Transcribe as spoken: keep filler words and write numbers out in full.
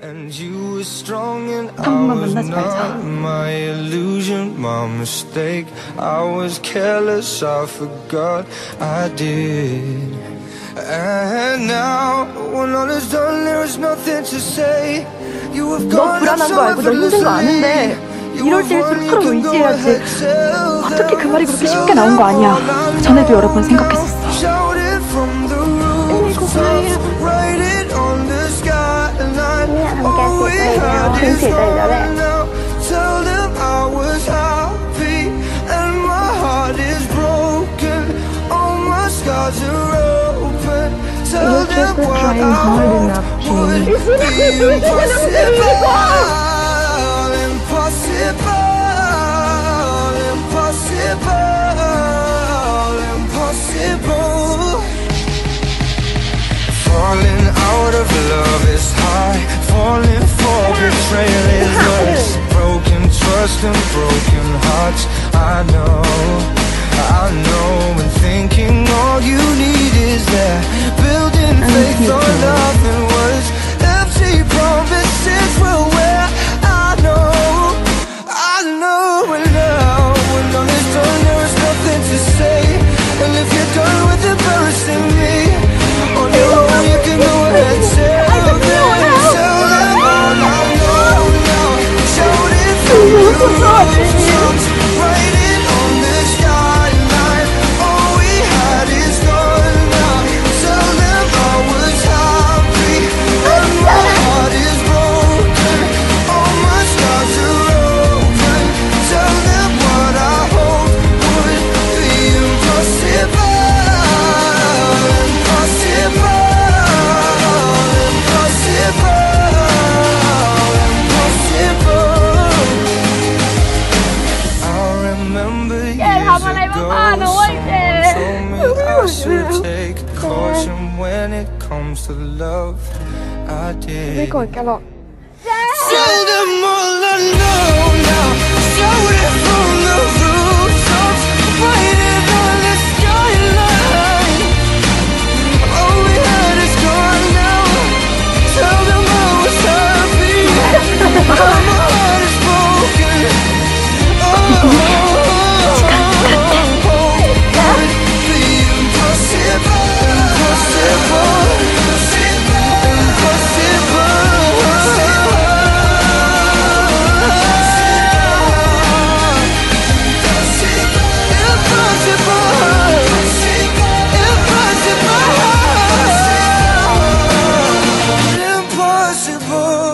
And you were strong and I 당분간 was 만나지 말자. not. My illusion, my mistake. I was careless, I forgot I did. And now when all is done, there is nothing to say. You have 너 gone 불안한 거 알고 너 힘든 거 아는데 이럴 때일수록 서로 의지해야지. 어떻게 그 말이 그렇게 쉽게 나온 거 아니야. 전에도 여러 번 생각했었어. 언니고 사이야. 언니야 함께 했을 때 이런 빈티지 Your trip was trying hard enough, Jamie. Falling out of love is high. Falling for betrayal is worse. Broken trust and broken hearts. I know, I know. And thinking all you need is that. Building faith on nothing words. Empty promises will wear. I know, I know. And now when all is done, there is nothing to say. And if you're done with embarrassing me on your own, you can go ahead. Tell them, tell them all I know now. Shout it from the rooftops, write it on the skyline. All we had is gone now. Tell them I was happy and my heart is broken. All my scars are open. Tell them what I hoped would be impossible. Impossible. When it comes to love, I did. Vi går ikke nå. Tell them all I know now. Shout it from the rooftops, write it on the skyline. All we had is gone now. Tell them I was happy. My heart is broken. Oh, oh, oh, oh, would be impossible. Impossible.